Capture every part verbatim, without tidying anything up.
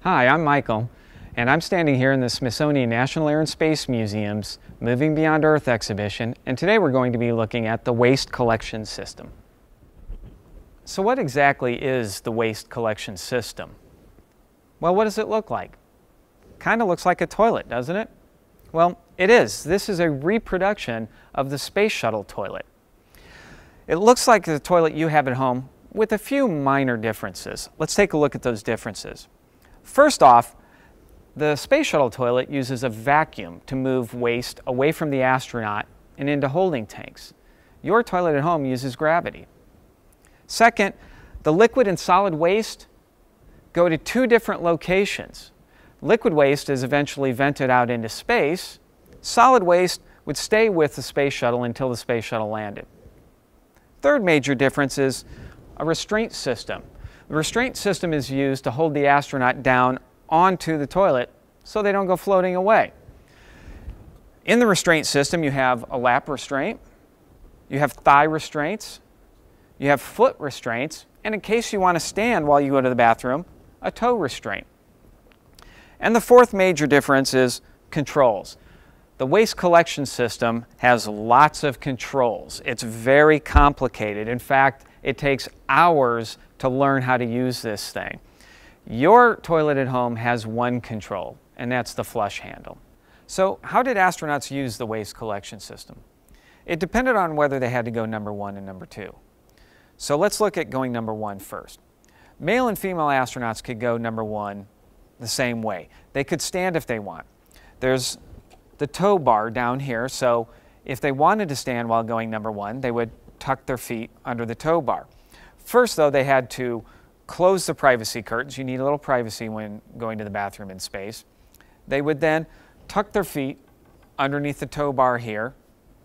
Hi, I'm Michael, and I'm standing here in the Smithsonian National Air and Space Museum's Moving Beyond Earth exhibition, and today we're going to be looking at the waste collection system. So what exactly is the waste collection system? Well, what does it look like? Kind of looks like a toilet, doesn't it? Well, it is. This is a reproduction of the Space Shuttle toilet. It looks like the toilet you have at home with a few minor differences. Let's take a look at those differences. First off, the Space Shuttle toilet uses a vacuum to move waste away from the astronaut and into holding tanks. Your toilet at home uses gravity. Second, the liquid and solid waste go to two different locations. Liquid waste is eventually vented out into space. Solid waste would stay with the Space Shuttle until the Space Shuttle landed. Third major difference is a restraint system. The restraint system is used to hold the astronaut down onto the toilet so they don't go floating away. In the restraint system, you have a lap restraint, you have thigh restraints, you have foot restraints, and in case you want to stand while you go to the bathroom, a toe restraint. And the fourth major difference is controls. The waste collection system has lots of controls. It's very complicated. In fact, it takes hours to learn how to use this thing. Your toilet at home has one control, and that's the flush handle. So how did astronauts use the waste collection system? It depended on whether they had to go number one and number two. So let's look at going number one first. Male and female astronauts could go number one the same way. They could stand if they want. There's the tow bar down here, so if they wanted to stand while going number one, they would tuck their feet under the tow bar. First, though, they had to close the privacy curtains. You need a little privacy when going to the bathroom in space. They would then tuck their feet underneath the tow bar here,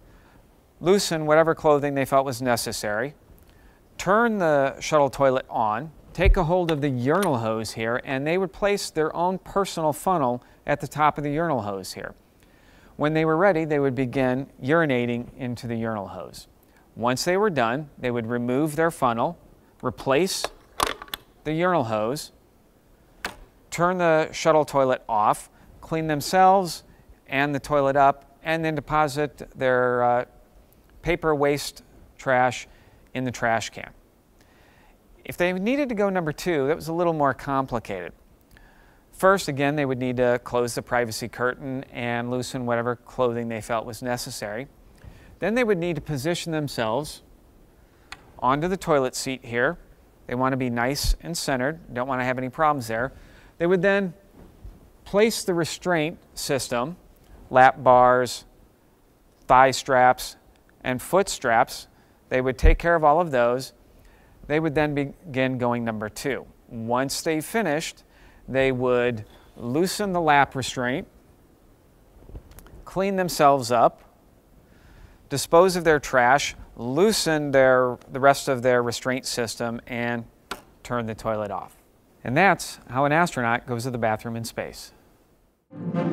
loosen whatever clothing they felt was necessary, turn the shuttle toilet on, take a hold of the urinal hose here, and they would place their own personal funnel at the top of the urinal hose here. When they were ready, they would begin urinating into the urinal hose. Once they were done, they would remove their funnel, replace the urinal hose, turn the shuttle toilet off, clean themselves and the toilet up, and then deposit their uh, paper waste trash in the trash can. If they needed to go number two, that was a little more complicated. First, again, they would need to close the privacy curtain and loosen whatever clothing they felt was necessary. Then they would need to position themselves onto the toilet seat here. They want to be nice and centered, don't want to have any problems there. They would then place the restraint system, lap bars, thigh straps, and foot straps. They would take care of all of those. They would then begin going number two. Once they finished, they would loosen the lap restraint, clean themselves up, dispose of their trash, loosen their, the rest of their restraint system, and turn the toilet off. And that's how an astronaut goes to the bathroom in space.